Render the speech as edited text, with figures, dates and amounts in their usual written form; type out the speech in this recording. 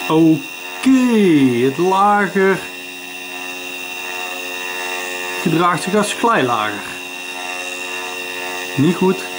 Oké, het lager gedraagt zich als glijlager. Niet goed.